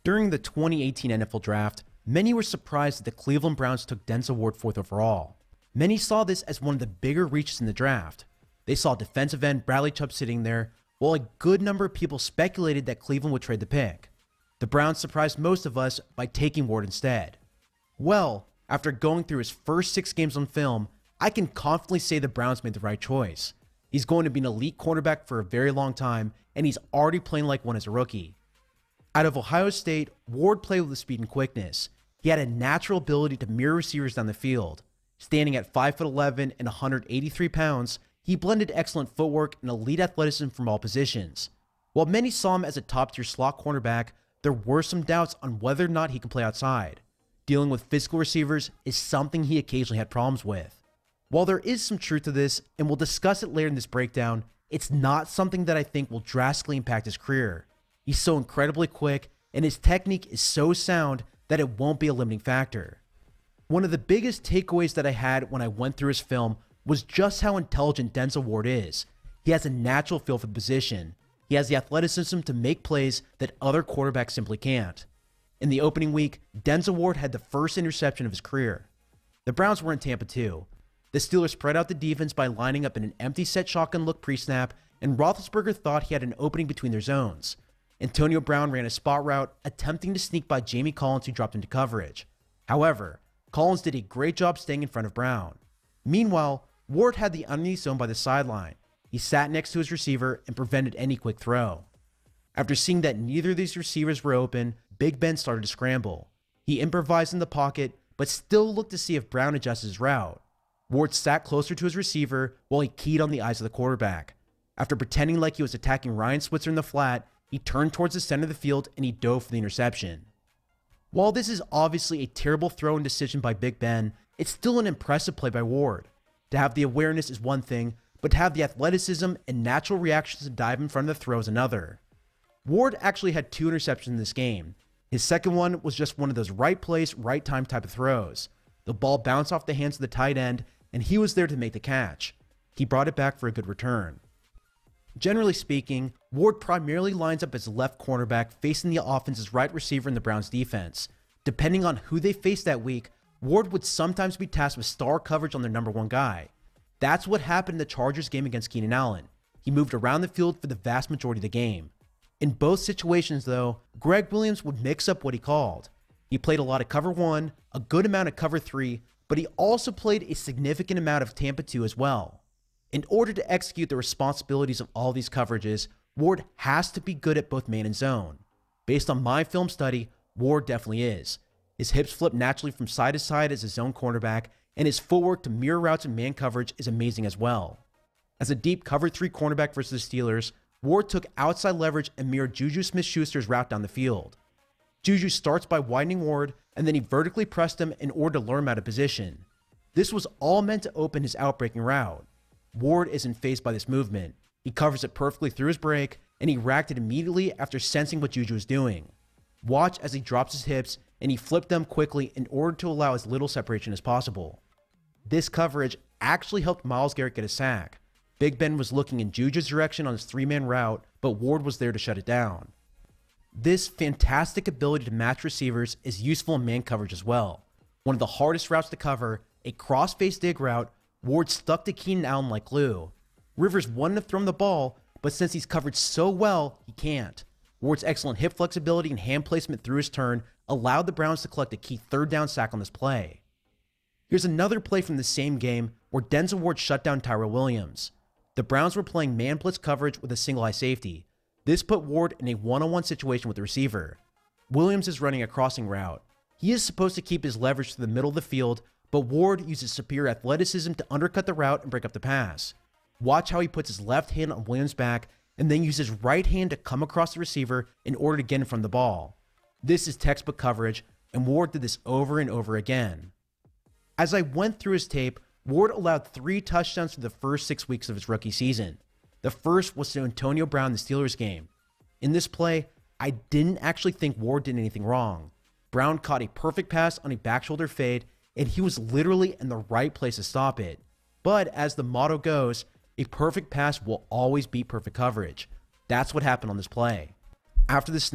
During the 2018 NFL Draft, many were surprised that the Cleveland Browns took Denzel Ward 4th overall. Many saw this as one of the bigger reaches in the draft. They saw defensive end Bradley Chubb sitting there, while a good number of people speculated that Cleveland would trade the pick. The Browns surprised most of us by taking Ward instead. Well, after going through his first 6 games on film, I can confidently say the Browns made the right choice. He's going to be an elite cornerback for a very long time, and he's already playing like one as a rookie. Out of Ohio State, Ward played with speed and quickness. He had a natural ability to mirror receivers down the field. Standing at 5'11" and 183 pounds, he blended excellent footwork and elite athleticism from all positions. While many saw him as a top-tier slot cornerback, there were some doubts on whether or not he can play outside. Dealing with physical receivers is something he occasionally had problems with. While there is some truth to this, and we'll discuss it later in this breakdown, it's not something that I think will drastically impact his career. He's so incredibly quick, and his technique is so sound that it won't be a limiting factor. One of the biggest takeaways that I had when I went through his film was just how intelligent Denzel Ward is. He has a natural feel for the position. He has the athleticism to make plays that other quarterbacks simply can't. In the opening week, Denzel Ward had the first interception of his career. The Browns were in Tampa too. The Steelers spread out the defense by lining up in an empty set shotgun look pre-snap, and Roethlisberger thought he had an opening between their zones. Antonio Brown ran a spot route, attempting to sneak by Jamie Collins, who dropped into coverage. However, Collins did a great job staying in front of Brown. Meanwhile, Ward had the underneath zone by the sideline. He sat next to his receiver and prevented any quick throw. After seeing that neither of these receivers were open, Big Ben started to scramble. He improvised in the pocket, but still looked to see if Brown adjusted his route. Ward sat closer to his receiver while he keyed on the eyes of the quarterback. After pretending like he was attacking Ryan Switzer in the flat, he turned towards the center of the field and he dove for the interception. While this is obviously a terrible throw and decision by Big Ben, it's still an impressive play by Ward. To have the awareness is one thing, but to have the athleticism and natural reactions to dive in front of the throw is another. Ward actually had 2 interceptions in this game. His second one was just one of those right place, right time type of throws. The ball bounced off the hands of the tight end, and he was there to make the catch. He brought it back for a good return. Generally speaking, Ward primarily lines up as left cornerback facing the offense's right receiver in the Browns defense. Depending on who they faced that week, Ward would sometimes be tasked with star coverage on their number 1 guy. That's what happened in the Chargers game against Keenan Allen. He moved around the field for the vast majority of the game. In both situations though, Greg Williams would mix up what he called. He played a lot of cover 1, a good amount of cover 3, but he also played a significant amount of Tampa 2 as well. In order to execute the responsibilities of all these coverages, Ward has to be good at both man and zone. Based on my film study, Ward definitely is. His hips flip naturally from side to side as a zone cornerback, and his footwork to mirror routes and man coverage is amazing as well. As a deep cover 3 cornerback versus the Steelers, Ward took outside leverage and mirrored Juju Smith-Schuster's route down the field. Juju starts by widening Ward, and then he vertically pressed him in order to lure him out of position. This was all meant to open his outbreaking route. Ward isn't fazed by this movement. He covers it perfectly through his break, and he racked it immediately after sensing what Juju was doing. Watch as he drops his hips, and he flipped them quickly in order to allow as little separation as possible. This coverage actually helped Myles Garrett get a sack. Big Ben was looking in Juju's direction on his 3-man route, but Ward was there to shut it down. This fantastic ability to match receivers is useful in man coverage as well. One of the hardest routes to cover, a cross-face dig route, Ward stuck to Keenan Allen like glue. Rivers wanted to throw him the ball, but since he's covered so well, he can't. Ward's excellent hip flexibility and hand placement through his turn allowed the Browns to collect a key 3rd down sack on this play. Here's another play from the same game where Denzel Ward shut down Tyrell Williams. The Browns were playing man blitz coverage with a single high safety. This put Ward in a one-on-one situation with the receiver. Williams is running a crossing route. He is supposed to keep his leverage to the middle of the field, but Ward uses superior athleticism to undercut the route and break up the pass. Watch how he puts his left hand on Williams' back and then uses his right hand to come across the receiver in order to get in front of the ball. This is textbook coverage, and Ward did this over and over again. As I went through his tape, Ward allowed 3 touchdowns for the first 6 weeks of his rookie season. The first was to Antonio Brown in the Steelers game. In this play, I didn't actually think Ward did anything wrong. Brown caught a perfect pass on a back shoulder fade, and he was literally in the right place to stop it. But as the motto goes, a perfect pass will always beat perfect coverage. That's what happened on this play. After the snap,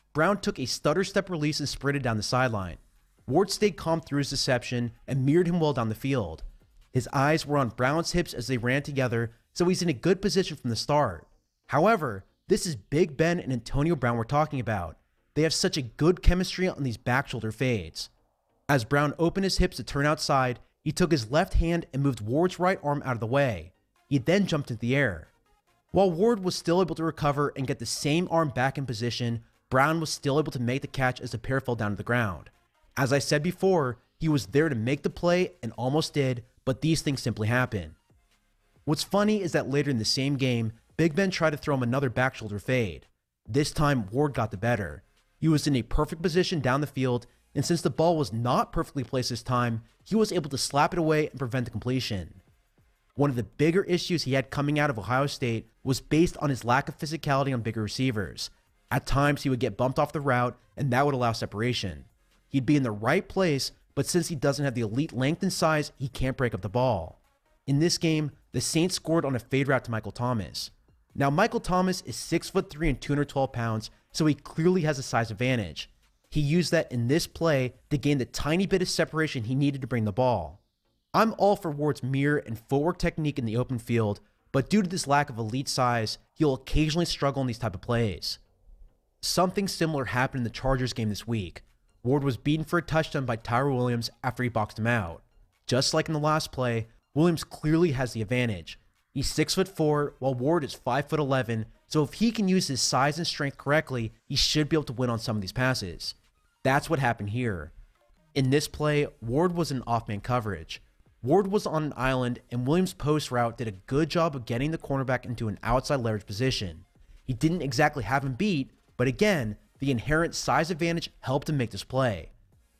Brown took a stutter step release and sprinted down the sideline. Ward stayed calm through his deception and mirrored him well down the field. His eyes were on Brown's hips as they ran together, so he's in a good position from the start. However, this is Big Ben and Antonio Brown we're talking about. They have such a good chemistry on these back shoulder fades. As Brown opened his hips to turn outside, he took his left hand and moved Ward's right arm out of the way. He then jumped into the air. While Ward was still able to recover and get the same arm back in position, Brown was still able to make the catch as the pair fell down to the ground. As I said before, he was there to make the play and almost did, but these things simply happen. What's funny is that later in the same game, Big Ben tried to throw him another back shoulder fade. This time, Ward got the better. He was in a perfect position down the field, and since the ball was not perfectly placed this time, he was able to slap it away and prevent the completion. One of the bigger issues he had coming out of Ohio State was based on his lack of physicality on bigger receivers. At times, he would get bumped off the route, and that would allow separation. He'd be in the right place, but since he doesn't have the elite length and size, he can't break up the ball. In this game, the Saints scored on a fade route to Michael Thomas. Now, Michael Thomas is 6'3" and 212 pounds, so he clearly has a size advantage. He used that in this play to gain the tiny bit of separation he needed to bring the ball. I'm all for Ward's mirror and footwork technique in the open field, but due to this lack of elite size, he'll occasionally struggle in these type of plays. Something similar happened in the Chargers game this week. Ward was beaten for a touchdown by Tyrell Williams after he boxed him out. Just like in the last play, Williams clearly has the advantage. He's 6'4", while Ward is 5'11", so if he can use his size and strength correctly, he should be able to win on some of these passes. That's what happened here. In this play, Ward was in off-man coverage. Ward was on an island, and Williams' post route did a good job of getting the cornerback into an outside leverage position. He didn't exactly have him beat, but again, the inherent size advantage helped him make this play.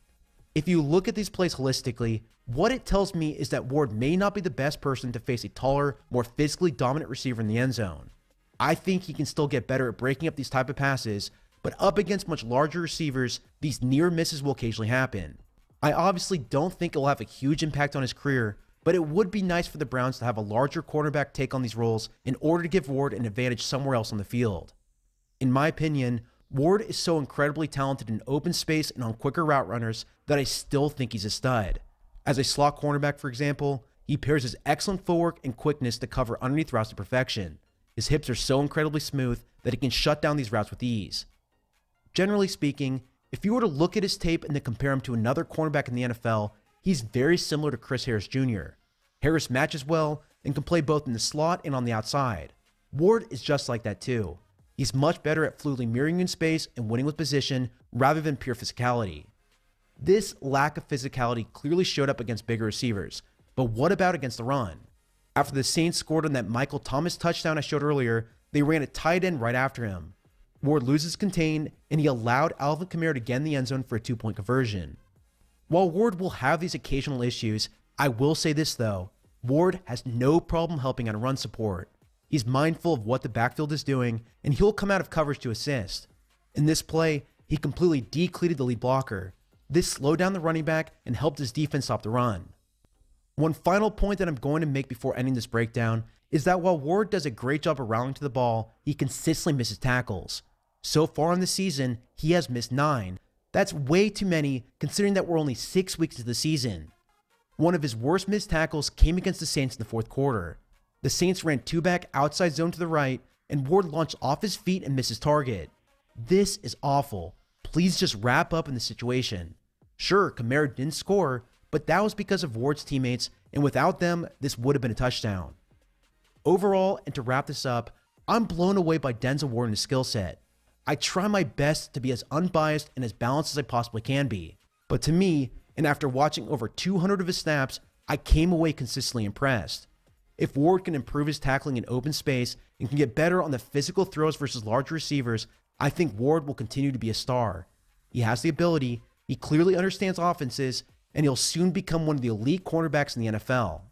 If you look at these plays holistically, what it tells me is that Ward may not be the best person to face a taller, more physically dominant receiver in the end zone. I think he can still get better at breaking up these type of passes, but up against much larger receivers, these near misses will occasionally happen. I obviously don't think it will have a huge impact on his career, but it would be nice for the Browns to have a larger quarterback take on these roles in order to give Ward an advantage somewhere else on the field. In my opinion, Ward is so incredibly talented in open space and on quicker route runners that I still think he's a stud. As a slot cornerback, for example, he pairs his excellent footwork and quickness to cover underneath routes to perfection. His hips are so incredibly smooth that he can shut down these routes with ease. Generally speaking, if you were to look at his tape and then compare him to another cornerback in the NFL, he's very similar to Chris Harris Jr. Harris matches well and can play both in the slot and on the outside. Ward is just like that too. He's much better at fluidly mirroring in space and winning with position rather than pure physicality. This lack of physicality clearly showed up against bigger receivers, but what about against the run? After the Saints scored on that Michael Thomas touchdown I showed earlier, they ran a tight end right after him. Ward loses contain, and he allowed Alvin Kamara to get in the end zone for a 2-point conversion. While Ward will have these occasional issues, I will say this though, Ward has no problem helping on run support. He's mindful of what the backfield is doing, and he'll come out of coverage to assist. In this play, he completely decleated the lead blocker. This slowed down the running back and helped his defense stop the run. One final point that I'm going to make before ending this breakdown is that while Ward does a great job of rallying to the ball, he consistently misses tackles. So far in the season, he has missed 9. That's way too many considering that we're only 6 weeks into the season. One of his worst missed tackles came against the Saints in the fourth quarter. The Saints ran 2-back outside zone to the right, and Ward launched off his feet and missed his target. This is awful. Please just wrap up in the situation. Sure, Kamara didn't score, but that was because of Ward's teammates, and without them, this would have been a touchdown. Overall, and to wrap this up, I'm blown away by Denzel Ward and his skill set. I try my best to be as unbiased and as balanced as I possibly can be, but to me, and after watching over 200 of his snaps, I came away consistently impressed. If Ward can improve his tackling in open space and can get better on the physical throws versus larger receivers, I think Ward will continue to be a star. He has the ability, he clearly understands offenses, and he'll soon become one of the elite cornerbacks in the NFL.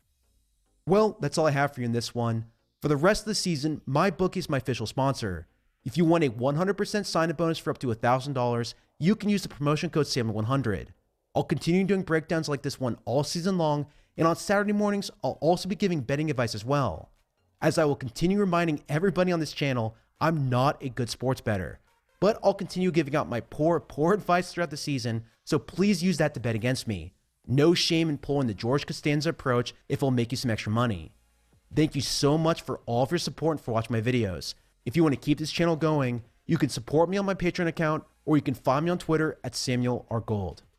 Well, that's all I have for you in this one. For the rest of the season, MyBookie is my official sponsor. If you want a 100% sign-up bonus for up to $1,000, you can use the promotion code SAMLEY100. I'll continue doing breakdowns like this one all season long, and on Saturday mornings, I'll also be giving betting advice as well. As I will continue reminding everybody on this channel, I'm not a good sports bettor. but I'll continue giving out my poor advice throughout the season, so please use that to bet against me. No shame in pulling the George Costanza approach if it'll make you some extra money. Thank you so much for all of your support and for watching my videos. If you want to keep this channel going, you can support me on my Patreon account, or you can find me on Twitter at Samuel R. Gold.